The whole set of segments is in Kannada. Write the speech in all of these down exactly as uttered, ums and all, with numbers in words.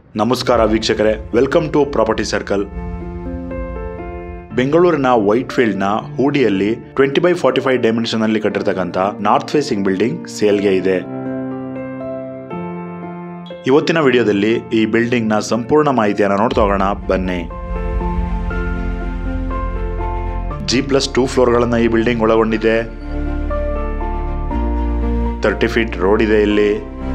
ನಮಸ್ಕಾರ ವೀಕ್ಷಕರೇ, ವೆಲ್ಕಮ್ ಟು ಪ್ರಾಪರ್ಟಿ ಸರ್ಕಲ್. ಬೆಂಗಳೂರಿನ ವೈಟ್ ಫೀಲ್ಡ್ ನ ಹೂಡಿಯಲ್ಲಿ twenty by forty five dimension ಅಲ್ಲಿ ಕಟ್ಟಿರ್ತಕ್ಕಂಥ ನಾರ್ತ್ ಫೇಸಿಂಗ್ ಬಿಲ್ಡಿಂಗ್ ಸೇಲ್ಗೆ ಇದೆ. ಇವತ್ತಿನ ವಿಡಿಯೋದಲ್ಲಿ ಈ ಬಿಲ್ಡಿಂಗ್ ನ ಸಂಪೂರ್ಣ ಮಾಹಿತಿಯನ್ನು ನೋಡ್ತಾ ಹೋಗೋಣ ಬನ್ನಿ. ಜಿ ಪ್ಲಸ್ ಟೂ ಫ್ಲೋರ್ ಗಳನ್ನ ಈ ಬಿಲ್ಡಿಂಗ್ ಒಳಗೊಂಡಿದೆ. ತರ್ಟಿ ಫೀಟ್ ರೋಡ್ ಇದೆ. ಇಲ್ಲಿ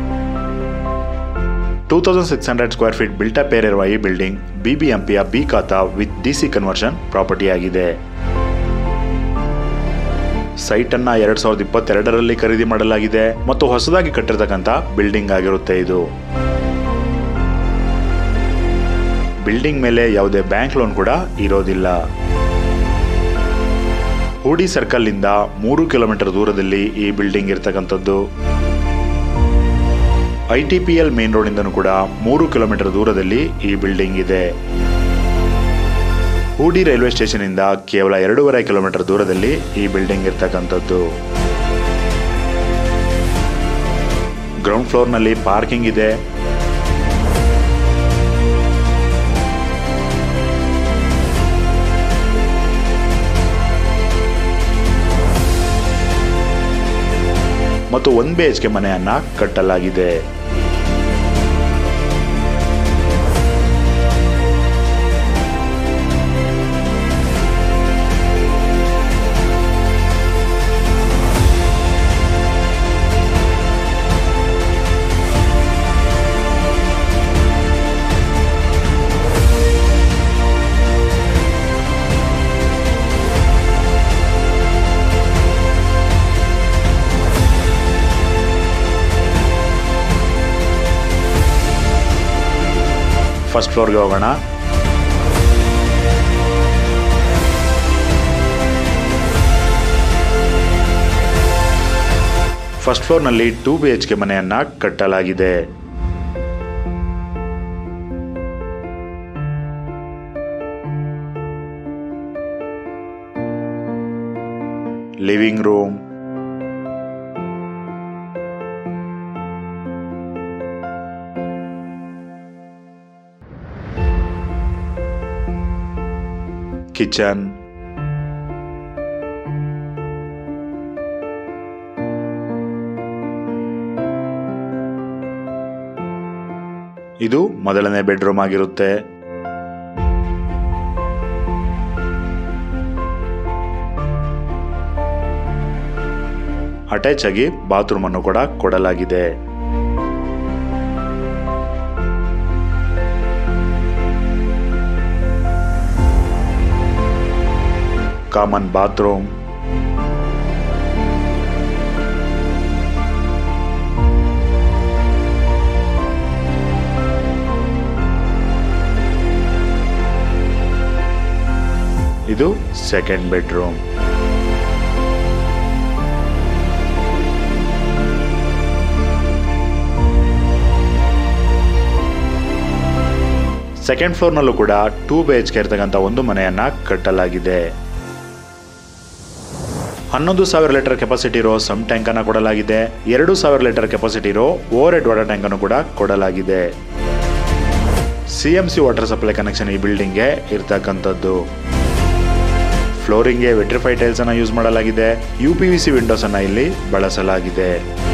two thousand six hundred square feet built up ಏರಿರುವ ಈ ಬಿಲ್ಡಿಂಗ್ ಬಿಬಿಎಂಪಿಯ B khata with DC conversion property ಆಗಿದೆ. ಸೈಟ್ ಅನ್ನ ಎರಡ್ ಸಾವಿರದ ಇಪ್ಪತ್ತೆರಡರಲ್ಲಿ ಖರೀದಿ ಮಾಡಲಾಗಿದೆ ಮತ್ತು ಹೊಸದಾಗಿ ಕಟ್ಟಿರ್ತಕ್ಕಂಥ ಬಿಲ್ಡಿಂಗ್ ಆಗಿರುತ್ತೆ. ಇದು ಬಿಲ್ಡಿಂಗ್ ಮೇಲೆ ಯಾವುದೇ ಬ್ಯಾಂಕ್ ಲೋನ್ ಕೂಡ ಇರೋದಿಲ್ಲ. ಹೂಡಿ ಸರ್ಕಲ್ ಇಂದ ಮೂರು ಕಿಲೋಮೀಟರ್ ದೂರದಲ್ಲಿ ಈ ಬಿಲ್ಡಿಂಗ್ ಇರ್ತಕ್ಕಂಥದ್ದು. I T P L main road ಇಂದನೂ ಕೂಡ ಮೂರು ಕಿಲೋಮೀಟರ್ ದೂರದಲ್ಲಿ ಈ ಬಿಲ್ಡಿಂಗ್ ಇದೆ. ಹೂಡಿ ರೈಲ್ವೆ ಸ್ಟೇಷನ್ ಇಂದ ಕೇವಲ ಎರಡೂವರೆ ಕಿಲೋಮೀಟರ್ ದೂರದಲ್ಲಿ ಈ ಬಿಲ್ಡಿಂಗ್ ಇರ್ತಕ್ಕಂಥದ್ದು. ಗ್ರೌಂಡ್ ಫ್ಲೋರ್ ನಲ್ಲಿ ಪಾರ್ಕಿಂಗ್ ಇದೆ. ಮತ್ತು ಒನ್ ಬಿ ಎಚ್ ಕೆ ಮನೆಯನ್ನ ಕಟ್ಟಲಾಗಿದೆ. ಫಸ್ಟ್ ಫ್ಲೋರ್ಗೆ ಹೋಗೋಣ. ಫಸ್ಟ್ ಫ್ಲೋರ್ ನಲ್ಲಿ ಟೂ ಬಿ ಎಚ್ ಕೆ ಮನೆಯನ್ನ ಕಟ್ಟಲಾಗಿದೆ. ಲಿವಿಂಗ್ ರೂಮ್, ಕಿಚನ್, ಇದು ಮೊದಲನೇ ಬೆಡ್ರೂಮ್ ಆಗಿರುತ್ತೆ. ಅಟ್ಯಾಚ್ ಆಗಿ ಬಾತ್ರೂಮ್ ಅನ್ನು ಕೂಡ ಕೊಡಲಾಗಿದೆ. ಕಾಮನ್ ಬಾತ್ರೂಮ್, ಇದು ಸೆಕೆಂಡ್ ಬೆಡ್ರೂಮ್. ಸೆಕೆಂಡ್ ಫ್ಲೋರ್ ನಲ್ಲೂ ಕೂಡ ಟೂ ಬಿ ಎಚ್ ಕೆ ಇರ್ತಕ್ಕಂಥ ಒಂದು ಮನೆಯನ್ನ ಕಟ್ಟಲಾಗಿದೆ. ಹನ್ನೊಂದು ಸಾವಿರ ಲೀಟರ್ ಕೆಪಾಸಿಟಿ ಇರೋ ಸಮ್ ಟ್ಯಾಂಕ್ ಅನ್ನು ಕೊಡಲಾಗಿದೆ. ಎರಡು ಸಾವಿರ ಲೀಟರ್ ಕೆಪಾಸಿಟಿ ಇರೋ ಓವರ್ ಹೆಡ್ ವಾಟರ್ ಟ್ಯಾಂಕ್ ಅನ್ನು ಕೂಡ ಕೊಡಲಾಗಿದೆ. C M C water supply connection ಈ ಬಿಲ್ಡಿಂಗ್ ಗೆ ಇರ್ತಕ್ಕಂಥದ್ದು. ಫ್ಲೋರಿಂಗ್ ಗೆ ವೆಟ್ರಿಫೈಡ್ ಟೈಲ್ಸ್ ಅನ್ನ ಯೂಸ್ ಮಾಡಲಾಗಿದೆ. U P V C windows ಅನ್ನ ಇಲ್ಲಿ ಬಳಸಲಾಗಿದೆ.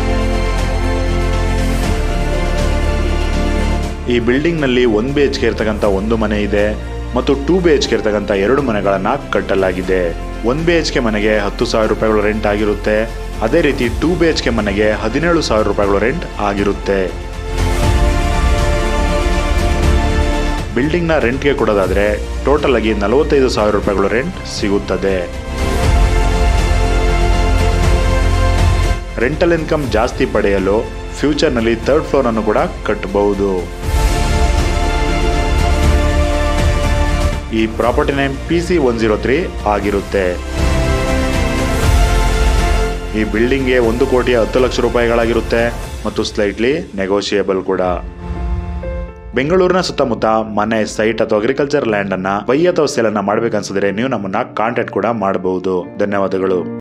ಈ ಬಿಲ್ಡಿಂಗ್ ನಲ್ಲಿ ಒನ್ ಬಿ ಎಚ್ ಕೆ ಇರ್ತಕ್ಕಂಥ ಒಂದು ಮನೆ ಇದೆ ಮತ್ತು ಟೂ ಬಿ ಎಚ್ ಕೆ ಇರ್ತಕ್ಕಂಥ ಎರಡು ಮನೆಗಳನ್ನ ಕಟ್ಟಲಾಗಿದೆ. ಒನ್ ಬಿ ಎಚ್ ಕೆ ಮನೆಗೆ ಹತ್ತು ಸಾವಿರ ರೂಪಾಯಿಗಳು ರೆಂಟ್ ಆಗಿರುತ್ತೆ. ಅದೇ ರೀತಿ ಟೂ ಬಿ ಎಚ್ ಕೆ ಮನೆಗೆ ಹದಿನೇಳು ಸಾವಿರ ರೂಪಾಯಿಗಳು ರೆಂಟ್ ಆಗಿರುತ್ತೆ. ಬಿಲ್ಡಿಂಗ್ ನ ರೆಂಟ್ಗೆ ಕೊಡೋದಾದ್ರೆ ಟೋಟಲ್ ಆಗಿ ನಲವತ್ತೈದು ಸಾವಿರ ರೂಪಾಯಿಗಳು ರೆಂಟ್ ಸಿಗುತ್ತದೆ. ರೆಂಟಲ್ ಇನ್ಕಮ್ ಜಾಸ್ತಿ ಪಡೆಯಲು ಫ್ಯೂಚರ್ ನಲ್ಲಿ ಥರ್ಡ್ ಫ್ಲೋರ್ ಅನ್ನು ಕೂಡ ಕಟ್ಟಬಹುದು. ಈ property name P C one zero three ಆಗಿರುತ್ತೆ. ಈ ಬಿಲ್ಡಿಂಗ್ಗೆ ಒಂದು ಕೋಟಿಯ ಹತ್ತು ಲಕ್ಷ ರೂಪಾಯಿಗಳಾಗಿರುತ್ತೆ ಮತ್ತು ಸ್ಲೈಟ್ಲಿ ನೆಗೋಷಿಯೇಬಲ್ ಕೂಡ. ಬೆಂಗಳೂರಿನ ಸುತ್ತಮುತ್ತ ಮನೆ, ಸೈಟ್ ಅಥವಾ ಅಗ್ರಿಕಲ್ಚರ್ ಲ್ಯಾಂಡ್ ಅನ್ನ ಬೈ ಅಥವಾ ಸೇಲ್ ಅನ್ನ ಮಾಡಬೇಕನ್ಸಿದ್ರೆ ನೀವು ನಮ್ಮನ್ನ ಕಾಂಟ್ಯಾಕ್ಟ್ ಕೂಡ ಮಾಡಬಹುದು. ಧನ್ಯವಾದಗಳು.